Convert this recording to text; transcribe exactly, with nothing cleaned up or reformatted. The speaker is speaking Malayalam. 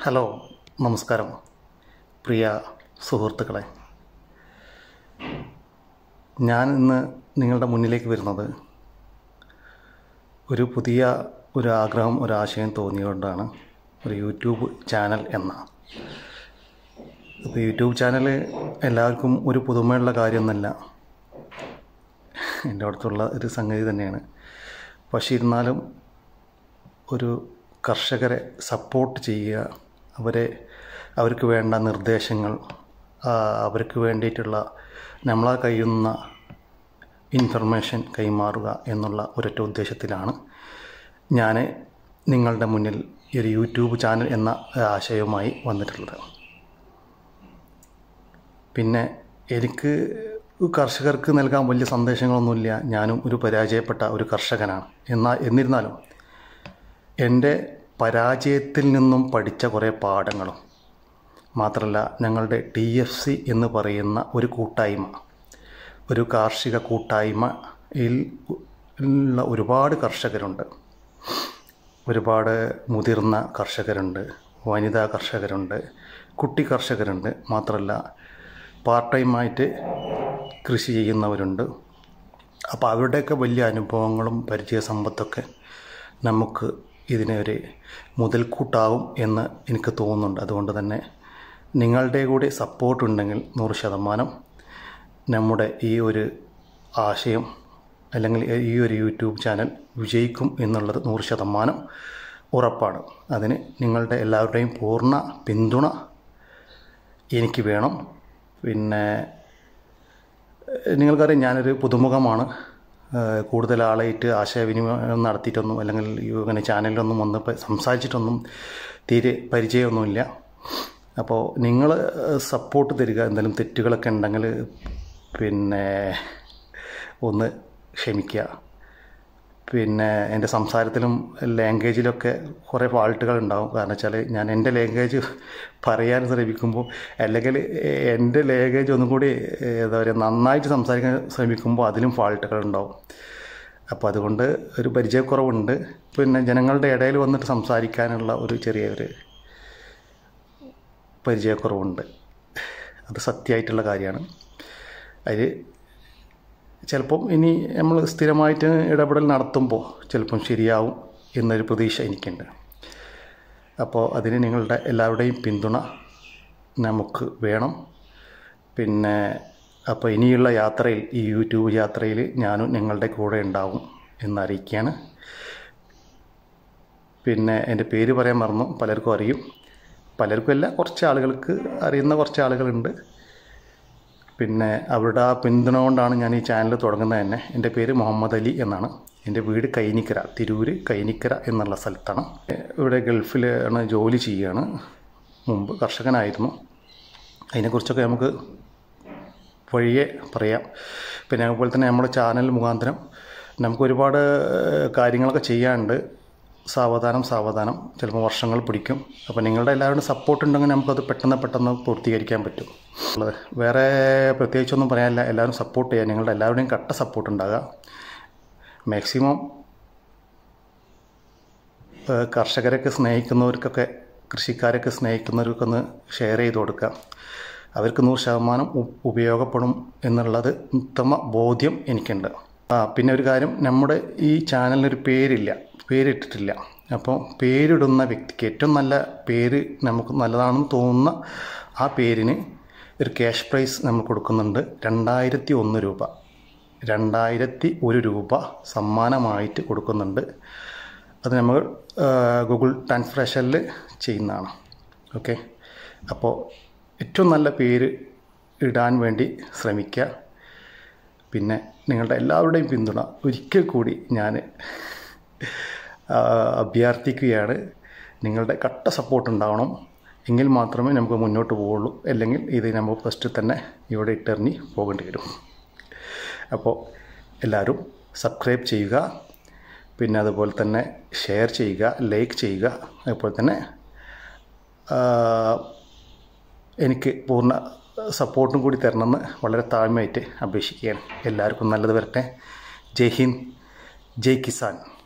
ഹലോ, നമസ്കാരം പ്രിയ സുഹൃത്തുക്കളെ. ഞാൻ ഇന്ന് നിങ്ങളുടെ മുന്നിലേക്ക് വരുന്നത് ഒരു പുതിയ ഒരു ആഗ്രഹം, ഒരാശയം തോന്നിയുകൊണ്ടാണ്. ഒരു യൂട്യൂബ് ചാനൽ എന്ന ഇപ്പോൾ യൂട്യൂബ് ചാനൽ എല്ലാവർക്കും ഒരു പുതുമയുള്ള കാര്യമൊന്നുമല്ല, എൻ്റെ അടുത്തുള്ള ഒരു സംഗതി തന്നെയാണ്. പക്ഷേ ഇരുന്നാലും ഒരു കർഷകരെ സപ്പോർട്ട് ചെയ്യുക, അവരെ അവർക്ക് വേണ്ട നിർദ്ദേശങ്ങൾ, അവർക്ക് വേണ്ടിയിട്ടുള്ള നമ്മളെ കഴിയുന്ന ഇൻഫർമേഷൻ കൈമാറുക എന്നുള്ള ഒരൊറ്റ ഉദ്ദേശത്തിലാണ് ഞാൻ നിങ്ങളുടെ മുന്നിൽ ഒരു യൂട്യൂബ് ചാനൽ എന്ന ആശയവുമായി വന്നിട്ടുള്ളത്. പിന്നെ എനിക്ക് കർഷകർക്ക് നൽകാൻ വലിയ സന്ദേശങ്ങളൊന്നുമില്ല. ഞാനും ഒരു പരാജയപ്പെട്ട ഒരു കർഷകനാണ്. എന്നാൽ എന്നിരുന്നാലും എൻ്റെ പരാജയത്തിൽ നിന്നും പഠിച്ച കുറേ പാഠങ്ങളും, മാത്രമല്ല ഞങ്ങളുടെ ടി എഫ് സി എന്ന് പറയുന്ന ഒരു കൂട്ടായ്മ, ഒരു കാർഷിക കൂട്ടായ്മയിൽ ഉള്ള ഒരുപാട് കർഷകരുണ്ട്. ഒരുപാട് മുതിർന്ന കർഷകരുണ്ട്, വനിതാ കർഷകരുണ്ട്, കുട്ടി കർഷകരുണ്ട്, മാത്രമല്ല പാർട്ട് ടൈമായിട്ട് കൃഷി ചെയ്യുന്നവരുണ്ട്. അപ്പോൾ അവരുടെയൊക്കെ വലിയ അനുഭവങ്ങളും പരിചയ സമ്പത്തൊക്കെ നമുക്ക് ഇതിനെ ഒരു മുതൽക്കൂട്ടാവും എന്ന് എനിക്ക് തോന്നുന്നുണ്ട്. അതുകൊണ്ട് തന്നെ നിങ്ങളുടെ കൂടി സപ്പോർട്ട് ഉണ്ടെങ്കിൽ നൂറ് ശതമാനം നമ്മുടെ ഈ ഒരു ആശയം അല്ലെങ്കിൽ ഈ ഒരു യൂട്യൂബ് ചാനൽ വിജയിക്കും എന്നുള്ളത് നൂറ് ശതമാനം ഉറപ്പാണ്. അതിന് നിങ്ങളുടെ എല്ലാവരുടെയും പൂർണ്ണ പിന്തുണ എനിക്ക് വേണം. പിന്നെ നിങ്ങൾക്കറിയാം, ഞാനൊരു പുതുമുഖമാണ്. കൂടുതൽ ആളായിട്ട് ആശയവിനിമയം നടത്തിയിട്ടൊന്നും അല്ലെങ്കിൽ ഇങ്ങനെ ചാനലിലൊന്നും വന്ന് സംസാരിച്ചിട്ടൊന്നും തീരെ പരിചയമൊന്നുമില്ല. അപ്പോൾ നിങ്ങൾ സപ്പോർട്ട് തരിക. എന്തെങ്കിലും തെറ്റുകളൊക്കെ ഉണ്ടെങ്കിൽ പിന്നെ ഒന്ന് ക്ഷമിക്കുക. പിന്നെ എൻ്റെ സംസാരത്തിലും ലാംഗ്വേജിലൊക്കെ കുറേ ഫാൾട്ടുകൾ ഉണ്ടാകും. കാരണം വെച്ചാൽ ഞാൻ എൻ്റെ ലാംഗ്വേജ് പറയാൻ ശ്രമിക്കുമ്പോൾ, അല്ലെങ്കിൽ എൻ്റെ ലാംഗ്വേജ് ഒന്നും കൂടി എന്താ പറയുക നന്നായിട്ട് സംസാരിക്കാൻ ശ്രമിക്കുമ്പോൾ അതിലും ഫാൾട്ടുകൾ ഉണ്ടാവും. അപ്പോൾ അതുകൊണ്ട് ഒരു പരിചയക്കുറവുണ്ട്. പിന്നെ ജനങ്ങളുടെ ഇടയിൽ വന്നിട്ട് സംസാരിക്കാനുള്ള ഒരു ചെറിയൊരു പരിചയക്കുറവുണ്ട്. അത് സത്യമായിട്ടുള്ള കാര്യമാണ്. അതിൽ ചിലപ്പം ഇനി നമ്മൾ സ്ഥിരമായിട്ട് ഇടപെടൽ നടത്തുമ്പോൾ ചിലപ്പം ശരിയാവും എന്നൊരു പ്രതീക്ഷ എനിക്കുണ്ട്. അപ്പോൾ അതിന് നിങ്ങളുടെ എല്ലാവരുടെയും പിന്തുണ നമുക്ക് വേണം. പിന്നെ അപ്പോൾ ഇനിയുള്ള യാത്രയിൽ, ഈ യൂട്യൂബ് യാത്രയിൽ ഞാനും നിങ്ങളുടെ കൂടെ ഉണ്ടാവും എന്നറിയിക്കുകയാണ്. പിന്നെ എൻ്റെ പേര് പറയാൻ മറന്നു. പലർക്കും അറിയും, പലർക്കും അല്ല, കുറച്ച് ആളുകൾക്ക് അറിയുന്ന കുറച്ച് ആളുകളുണ്ട്. പിന്നെ അവരുടെ ആ പിന്തുണ കൊണ്ടാണ് ഞാൻ ഈ ചാനൽ തുടങ്ങുന്നത് തന്നെ. എൻ്റെ പേര് മുഹമ്മദ് അലി എന്നാണ്. എൻ്റെ വീട് കൈനിക്കര, തിരൂർ കൈനിക്കര എന്നുള്ള സ്ഥലത്താണ്. ഇവിടെ ഗൾഫിലാണ് ജോലി ചെയ്യുകയാണ്. മുമ്പ് കർഷകനായിരുന്നു. അതിനെക്കുറിച്ചൊക്കെ നമുക്ക് വഴിയെ പറയാം. പിന്നെ അതുപോലെ തന്നെ നമ്മുടെ ചാനൽ മുഖാന്തരം നമുക്ക് ഒരുപാട് കാര്യങ്ങളൊക്കെ ചെയ്യാനുണ്ട്. സാവധാനം സാവധാനം ചിലപ്പോൾ വർഷങ്ങൾ പിടിക്കും. അപ്പോൾ നിങ്ങളുടെ എല്ലാവരുടെ സപ്പോർട്ട് ഉണ്ടെങ്കിൽ നമുക്കത് പെട്ടെന്ന് പെട്ടെന്ന് പൂർത്തീകരിക്കാൻ പറ്റും. വേറെ പ്രത്യേകിച്ചൊന്നും പറയാനില്ല. എല്ലാവരും സപ്പോർട്ട് ചെയ്യുക. നിങ്ങളുടെ എല്ലാവരുടെയും കട്ട സപ്പോർട്ട് ഉണ്ടാകുക. മാക്സിമം കർഷകരൊക്കെ സ്നേഹിക്കുന്നവർക്കൊക്കെ, കൃഷിക്കാരൊക്കെ സ്നേഹിക്കുന്നവർക്കൊന്ന് ഷെയർ ചെയ്ത് കൊടുക്കുക. അവർക്ക് നൂറ് ശതമാനം ഉപയോഗപ്പെടും എന്നുള്ളത് ഉത്തമ ബോധ്യം എനിക്കുണ്ട്. ആ പിന്നെ ഒരു കാര്യം, നമ്മുടെ ഈ ചാനലിനൊരു പേരില്ല, പേരിട്ടിട്ടില്ല. അപ്പോൾ പേരിടുന്ന വ്യക്തിക്ക് ഏറ്റവും നല്ല പേര്, നമുക്ക് നല്ലതാണെന്ന് തോന്നുന്ന ആ പേരിന് ഒരു ക്യാഷ് പ്രൈസ് നമ്മൾ കൊടുക്കുന്നുണ്ട്. രണ്ടായിരത്തി ഒന്ന് രൂപ രണ്ടായിരത്തി ഒരു രൂപ സമ്മാനമായിട്ട് കൊടുക്കുന്നുണ്ട്. അത് നമ്മൾ ഗൂഗിൾ ട്രാൻസ്ലേഷനിൽ ചെയ്യുന്നതാണ്. ഓക്കെ, അപ്പോൾ ഏറ്റവും നല്ല പേര് ഇടാൻ വേണ്ടി ശ്രമിക്കുക. പിന്നെ നിങ്ങളുടെ എല്ലാവരുടെയും പിന്തുണ ഒരിക്കൽ കൂടി ഞാൻ അഭ്യർത്ഥിക്കുകയാണ്. നിങ്ങളുടെ കട്ട സപ്പോർട്ട് ഉണ്ടാവണം. എങ്കിൽ മാത്രമേ നമുക്ക് മുന്നോട്ട് പോവുള്ളൂ. അല്ലെങ്കിൽ ഇത് നമ്മൾ ഫസ്റ്റ് തന്നെ ഇവിടെ ഇട്ടെറിഞ്ഞ് പോകേണ്ടി വരും. അപ്പോൾ എല്ലാവരും സബ്സ്ക്രൈബ് ചെയ്യുക. പിന്നെ അതുപോലെ തന്നെ ഷെയർ ചെയ്യുക, ലൈക്ക് ചെയ്യുക. അതുപോലെ തന്നെ എനിക്ക് പൂർണ്ണ സപ്പോർട്ടും കൂടി തരണമെന്ന് വളരെ താഴ്മയായിട്ട് അപേക്ഷിക്കുകയാണ്. എല്ലാവർക്കും നല്ലത് വരട്ടെ. ജയ് ഹിന്ദ്, ജയ് കിസാൻ.